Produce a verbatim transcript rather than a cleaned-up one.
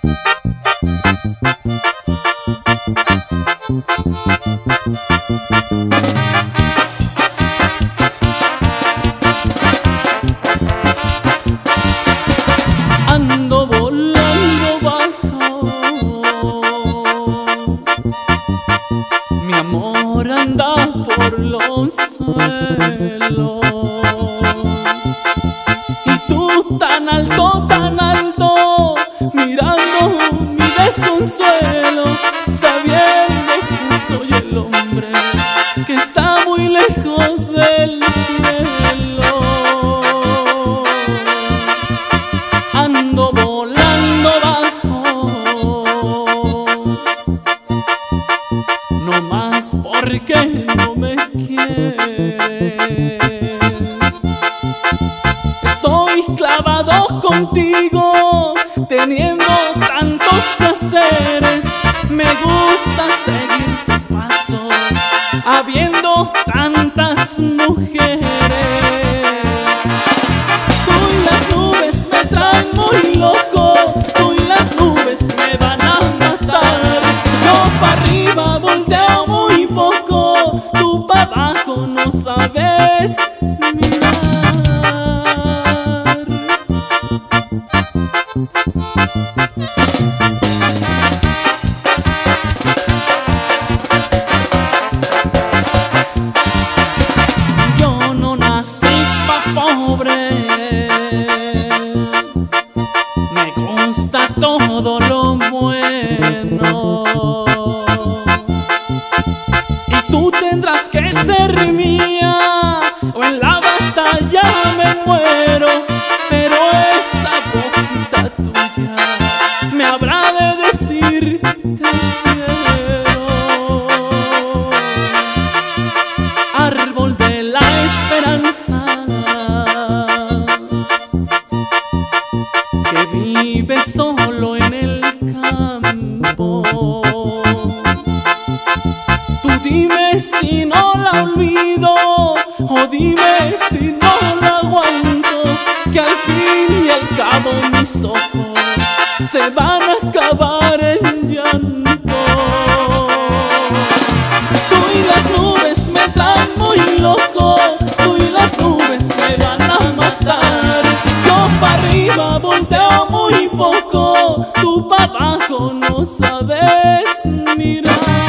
Ando volando bajo, mi amor anda por los suelos, y tú tan alto, tan alto, mirando mi desconsuelo, sabiendo que soy el hombre que está muy lejos del cielo. Ando volando bajo, no más porque no me quieres. Estoy clavado contigo, teniendo tantos placeres. Me gusta seguir tus pasos, habiendo tantas mujeres. Tú y las nubes me traen muy loco, tú y las nubes me van a matar. Yo pa' arriba volteo muy poco, tú pa' abajo no sabes mirar. Yo no nací pa' pobre, me gusta todo lo bueno, y tú tendrás que ser mía o en la batalla me muero. Pero esa boquita tuya me habrá de decir te quiero. Árbol de la esperanza que vive solo en el campo, tú dime si no la olvido, o dime si no la aguanto, que al fin y al cabo mis ojos se van a acabar en llanto. Tú y las nubes me traen muy loco, tú y las nubes me van a matar. Yo pa' arriba volteo muy poco, tú pa' abajo no sabes mirar.